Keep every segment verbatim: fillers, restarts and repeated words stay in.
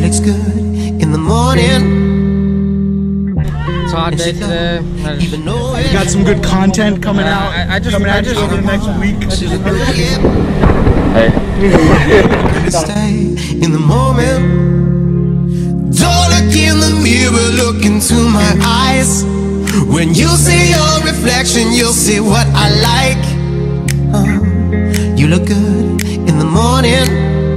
looks good in the morning. Todd day today. Even though it Got some good content coming Uh, out. I- I just- coming I out just- over the next week. stay in the moment. Don't look in the mirror, look into my eyes. When you see your reflection, you'll see what I like. uh, You look good in the morning,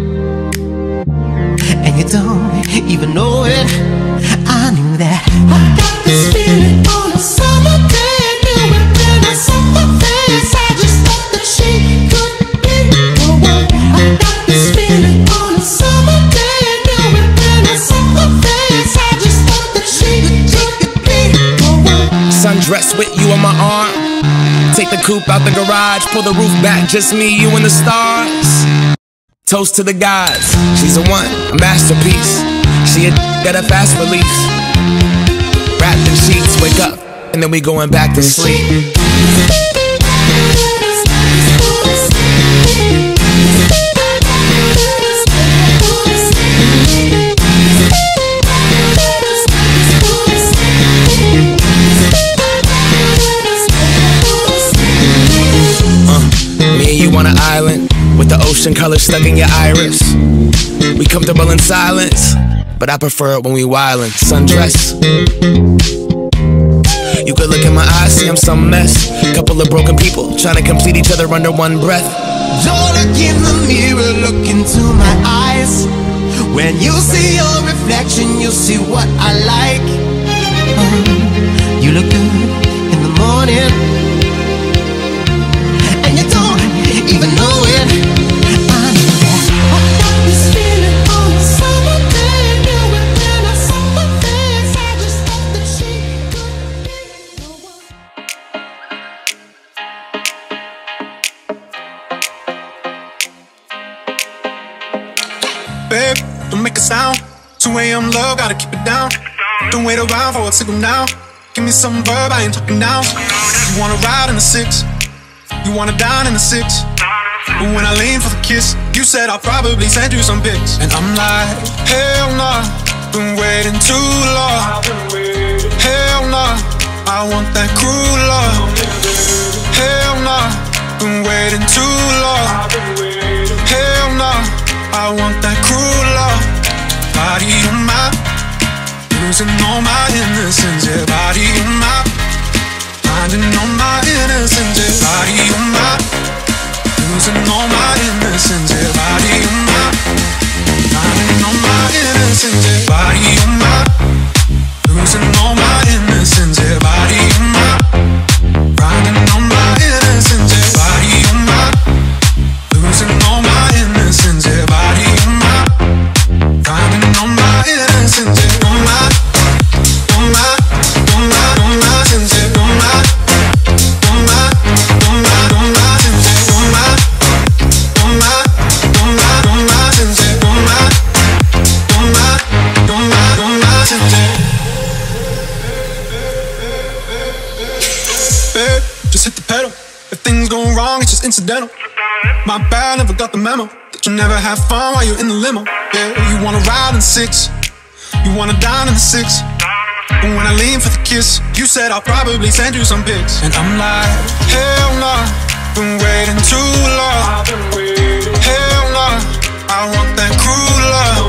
and you don't even know it. I knew that. I got this feeling on a summer day. I knew it when I saw her face. I just thought that she could be the one. I got this feeling on a summer day. I knew it when I saw her face. I just thought that she could be the one. Sundress with you on my arm. Take the coupe out the garage, pull the roof back, just me, you and the stars. Toast to the gods, she's a one, a masterpiece. She a got a fast release. Wrapped in sheets, wake up, and then we going back to sleep. You on an island with the ocean color stuck in your iris. We comfortable in silence, but I prefer it when we wildin'. Sundress. You could look in my eyes, see I'm some mess. Couple of broken people trying to complete each other under one breath. Don't look in the mirror, look into my eyes. When you see your reflection, you'll see what I like. uh, You look good in the morning, and you don't even know it. I knew that. I got this feeling on a summer day. Knew it when I saw her face. I just thought that she could be the one. Babe, don't make a sound. two A M love, gotta keep it down. Don't wait around for a signal now. Give me some verb, I ain't talking now. You wanna ride in the six, you wanna dine in the six. But when I lean for the kiss, you said I'll probably send you some pics. And I'm like, hell nah, been waiting too long. Hell nah, I want that cruel love. Hell nah, been waiting too long. Hell nah, I want that cruel love. Body on my, losing all my innocence. Yeah, body on my, finding all my innocence. Yeah, body on my, losing all my innocence. Yeah, body on my, finding all my innocence. Yeah, body on my, losing all my innocence. Yeah, body on my, finding all my innocence. Yeah, body on my, losing all my innocence. Yeah, body on my, finding all my innocence. Yeah, on my, on my, on my, on my innocence. Yeah, on my, on my, on my, on my innocence. Yeah, on my, on my, on my, on my innocence. Yeah, on my, on my, on my, on my innocence. Babe, just hit the pedal. If things go wrong, it's just incidental. My bad, never got the memo that you never have fun while you're in the limo. Yeah, you wanna ride in six, you wanna dine in the six. But when I lean for the kiss, you said I'll probably send you some pics. And I'm like, hell nah, been waiting too long. Hell nah, I want that cruel love.